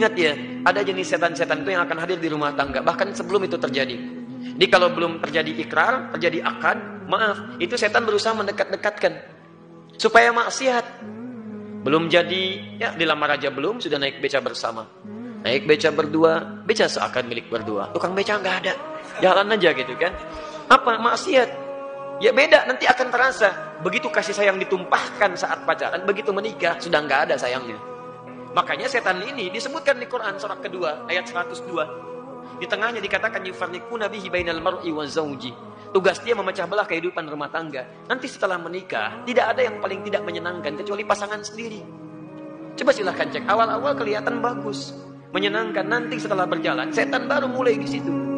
Ingat ya, ada jenis setan-setan itu yang akan hadir di rumah tangga, bahkan sebelum itu terjadi. Jadi kalau belum terjadi ikrar, terjadi akad, maaf, itu setan berusaha mendekat-dekatkan supaya maksiat. Belum jadi, ya dilamar aja belum, sudah naik beca bersama. Naik beca berdua, beca seakan milik berdua. Tukang beca nggak ada, jalan aja gitu kan. Apa? Maksiat. Ya beda, nanti akan terasa. Begitu kasih sayang ditumpahkan saat pacaran, begitu menikah, sudah nggak ada sayangnya. Makanya setan ini disebutkan di Quran surah kedua, ayat 102. Di tengahnya dikatakan yufarriquna bihi bainal mar'i wa zawji. Tugas dia memecah belah kehidupan rumah tangga. Nanti setelah menikah, tidak ada yang paling tidak menyenangkan kecuali pasangan sendiri. Coba silahkan cek, awal-awal kelihatan bagus, menyenangkan. Nanti setelah berjalan, setan baru mulai di situ.